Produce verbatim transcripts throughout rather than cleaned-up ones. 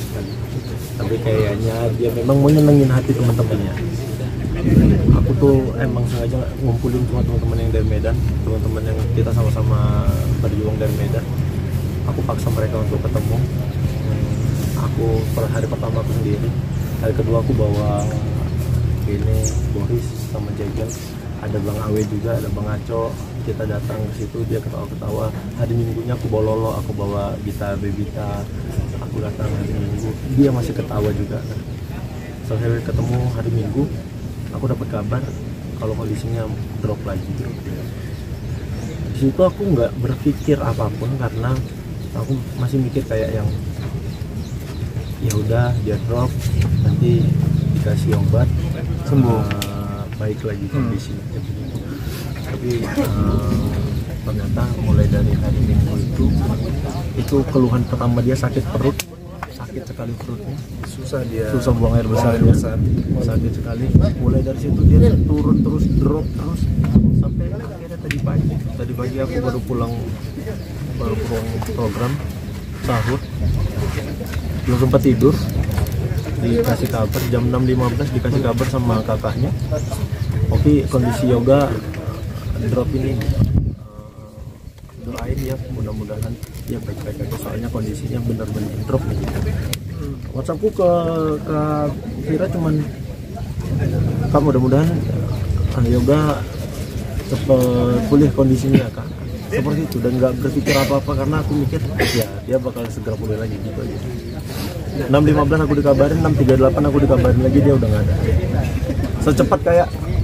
tapi kayaknya dia memang mau nyenengin hati teman-temannya. Aku tuh emang sengaja ngumpulin cuma teman-teman yang dari Medan, teman-teman yang kita sama-sama berjuang dari Medan. Aku paksa mereka untuk ketemu. Aku per hari pertama aku sendiri, hari kedua aku bawa ini Boris sama Jegel, ada Bang Awe juga, ada Bang Aco. Kita datang ke situ, dia ketawa-ketawa. Hari Minggunya aku bawa Lolo, aku bawa Gita, Bebita. Aku datang hari Minggu, dia masih ketawa juga. Selesai ketemu hari Minggu, aku dapat kabar kalau kondisinya drop lagi. Di situ aku nggak berpikir apapun karena aku masih mikir kayak yang ya udah dia drop, nanti dikasih obat sembuh, uh, baik lagi kondisinya. Hmm. Tapi uh, ternyata mulai dari hari Minggu itu itu keluhan pertama dia sakit perut, sakit sekali perutnya, susah dia susah buang air besar, dia sakit sekali. Mulai dari situ dia turun terus, drop terus sampai akhirnya tadi pagi tadi pagi aku baru pulang baru pulang program sahur, belum sempat tidur, dikasih kabar jam enam lima belas, dikasih kabar sama kakaknya, oke kondisi Yoga drop ini, uh, doain ya mudah-mudahan ya baik-baik aja soalnya kondisinya benar-benar drop nih. WhatsAppku ke ke Vira cuman Kak mudah-mudahan uh, Yoga cepat pulih kondisinya Kak, seperti itu, dan nggak berpikir apa-apa karena aku mikir ya dia bakal segera pulih lagi gitu aja. enam lima belas aku dikabarin, enam tiga puluh delapan aku dikabarin lagi dia udah nggak ada. Secepat kayak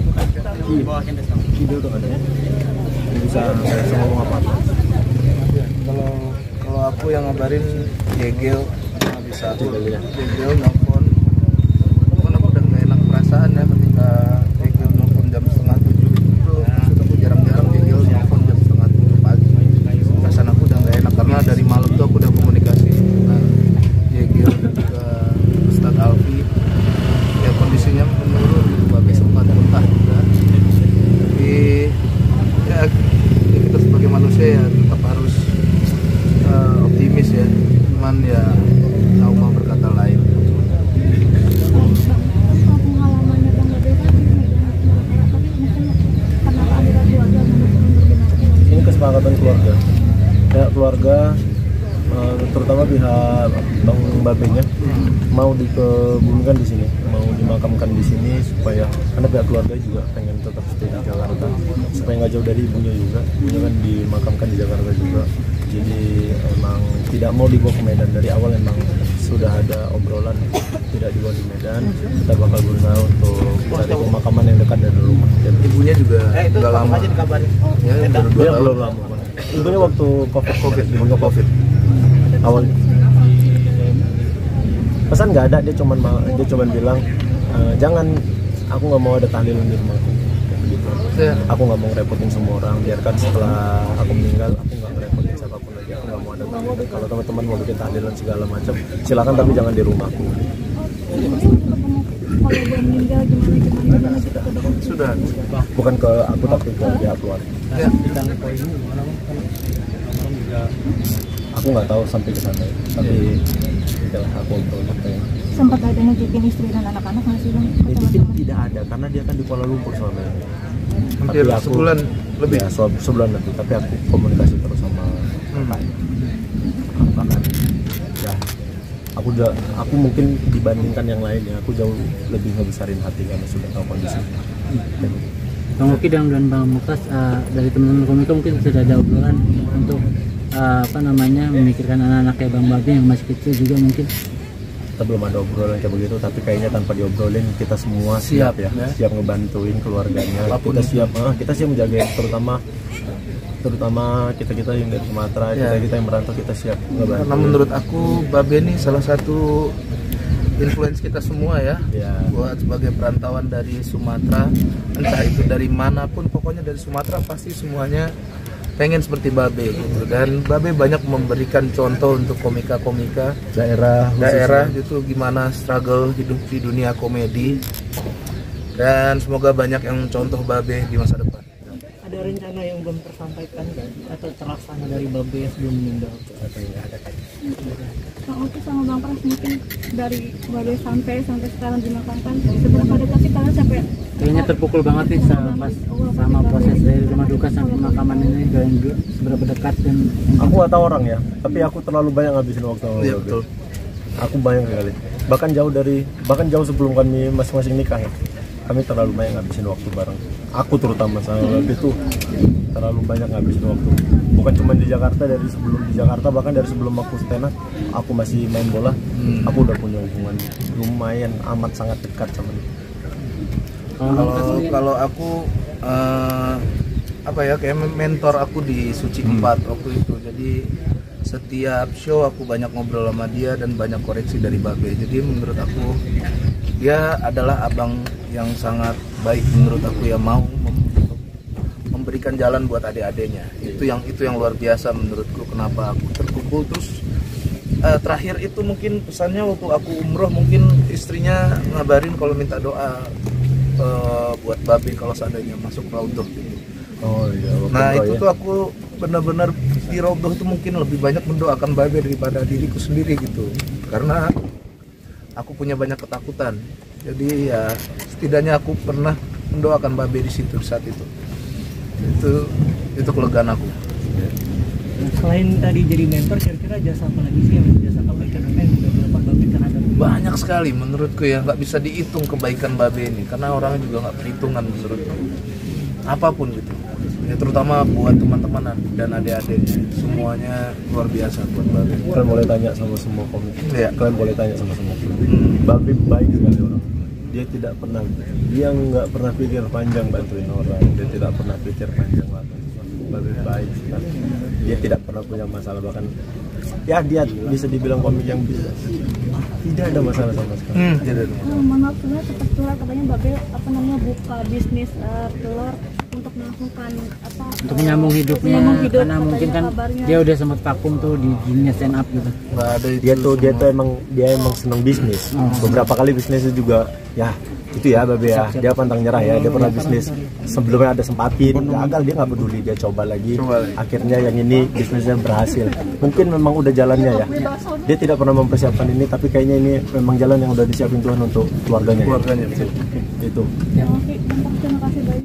dia udah nggak ada. Nggak bisa bisa ngomong apa-apa. Kalau kalau aku yang ngabarin Jegel nggak bisa. Jegel nelfon, kan aku udah nggak enak perasaan ya ketika Jegel nelfon jam setengah tujuh itu. Maksud aku jarang-jarang Jegel nelfon jam setengah tujuh pagi. Perasaan aku udah nggak enak karena dari malam tuh aku udah komunikasi dengan Jegel dan juga Ustadz Alfi. Ya kondisinya menurun, Babe sempat muntah juga. Tapi ya kita sebagai manusia ya tetap harus uh, optimis ya. Cuman ya Allah berkata lain. Ini kesepakatan keluarga. Ya keluarga uh, terutama pihak Bang Babenya mau dikebumikan di sini, mau dimakamkan di sini supaya karena pihak keluarga juga pengen tetap stay di Jakarta supaya nggak jauh dari ibunya juga. Ibunya kan dimakamkan di Jakarta juga, jadi emang tidak mau dibawa ke Medan. Dari awal emang sudah ada obrolan tidak dibawa di Medan. Kita bakal berusaha untuk cari pemakaman yang dekat dari rumah. Dan Ibunya juga nggak lama, ya baru dua dia tahun. belum lama. Ibunya waktu covid covid waktu covid awal pesan nggak ada, dia cuman dia cuman bilang e, jangan, aku nggak mau ada tahlilan di rumahku gitu. Ya. Aku nggak mau ngerepotin semua orang, biarkan setelah aku meninggal aku nggak ngerepotin siapapun lagi, aku nggak mau ada tahlilan. Kalau teman-teman mau bikin tahlilan segala macam silakan, tapi jangan di rumahku. Sudah, bukan ke aku tapi ke pihak keluarga. Ya. Aku nggak tahu sampai ke sana, tapi itulah aku obrolin. Sempat ada nitipin istri dan anak-anak nggak sih Bang? Nitipin tidak ada karena dia kan di Kuala Lumpur selama ini. Hampir Tapi aku, sebulan lebih. Ya, se- sebulan lebih. Tapi aku komunikasi terus sama kakaknya. Hmm. Kakaknya. Ya, aku udah, aku mungkin dibandingkan yang lainnya, aku jauh lebih ngebesarin hati karena sudah tahu kondisinya. Hmm. Bang Oki dan Bang Mukas, uh, dari teman-teman komika mungkin sudah ada obrolan untuk uh, apa namanya memikirkan anak-anak kayak Bang Babe yang masih kecil juga mungkin. Kita belum ada obrolan kayak begitu, tapi kayaknya tanpa diobrolin kita semua siap, siap ya, ya, siap ngebantuin keluarganya. Apapun kita itu. siap, ah, kita siap menjaga, terutama terutama kita kita yang dari Sumatera, ya. kita kita yang merantau, kita siap ngebantuin. Karena menurut aku Babe ini salah satu influence kita semua ya, ya. Buat sebagai perantauan dari Sumatera, entah itu dari manapun, pokoknya dari Sumatera pasti semuanya pengen seperti Babe gitu. Dan Babe banyak memberikan contoh untuk komika-komika daerah daerah gitu gimana struggle hidup di dunia komedi, dan semoga banyak yang contoh Babe di masa depan. Ada rencana yang belum tersampaikan atau terlaksana dari Babe sebelum meninggal? Atau ada Bang Oki sama Bang Pras mungkin dari Babe sampai sampai sekarang dimakamkan seberapa dekat sih kalian sampai Kayaknya terpukul banget nih sama, pas, sama proses dari rumah duka sampai pemakaman ini, kalian dua seberapa dekat dan Aku gak tahu orang ya, tapi aku terlalu banyak ngabisin waktu sama Iya Babe. betul. Aku banyak sekali, bahkan jauh dari bahkan jauh sebelum kami masing-masing nikah ya, kami terlalu banyak ngabisin waktu bareng. Aku terutama sama Babe itu terlalu banyak ngabisin waktu, bukan cuma di Jakarta, dari sebelum di Jakarta, bahkan dari sebelum aku stand up, aku masih main bola, Hmm. aku udah punya hubungan lumayan amat sangat dekat sama dia. Kalau kalau aku eh, apa ya, kayak mentor aku di Suci empat waktu itu. Jadi setiap show aku banyak ngobrol sama dia dan banyak koreksi dari Babe. Jadi menurut aku dia adalah abang yang sangat baik menurut aku, ya mau mem- memberikan jalan buat adik-adiknya. Itu yang itu yang luar biasa menurutku, kenapa aku terkumpul. Terus eh, terakhir itu mungkin pesannya waktu aku umroh, mungkin istrinya ngabarin kalau minta doa eh, buat Babe kalau seandainya masuk raudhah gitu. Oh iya. Nah betul, itu ya. tuh aku benar-benar di raudhah itu mungkin lebih banyak mendoakan Babe daripada diriku sendiri gitu, karena aku punya banyak ketakutan. Jadi ya setidaknya aku pernah mendoakan Babe di situ saat itu. Itu itu kelegaan aku. Selain tadi jadi mentor, kira-kira jasa apa lagi sih yang jasa kebaikan apa yang sudah dilakukan Babe terhadap Banyak sekali menurutku ya, nggak bisa dihitung kebaikan Babe ini, karena orangnya juga nggak perhitungan menurutku. Apapun gitu, ya terutama buat teman-teman dan adik-adik, semuanya luar biasa buat Babe. Kalian boleh tanya sama semua komik. Iya. Kalian boleh tanya sama semua komik. Hmm. Babe baik sekali orang. Dia tidak pernah, dia nggak pernah pikir panjang bantuin orang. Dia tidak pernah pikir panjang banget. Babe baik sekali. Dia tidak pernah punya masalah, bahkan ya dia bisa dibilang komik yang bisa tidak ada masalah sama sekali. Hmm, tidak ada. Oh, mohon maaf sebenarnya sempat curhat katanya Babe apa namanya buka bisnis eh, telur untuk melakukan apa untuk eh, menyambung hidupnya, menyambung hidup, karena mungkin katanya kan kabarnya. dia udah sempat vakum tuh di dunia stand up gitu. Nggak ada itu Dia tuh dia semua. tuh emang dia emang seneng bisnis. Beberapa kali bisnisnya juga ya itu ya Babe ya, dia pantang nyerah ya. Dia pernah bisnis sebelumnya ada sempatin, gagal, dia nggak peduli, dia coba lagi. Coba lagi. Akhirnya yang ini bisnisnya berhasil. Mungkin memang udah jalannya ya. Dia tidak pernah mempersiapkan ini, tapi kayaknya ini memang jalan yang udah disiapin Tuhan untuk keluarganya. keluarganya. Itu. Oke, terima kasih banyak.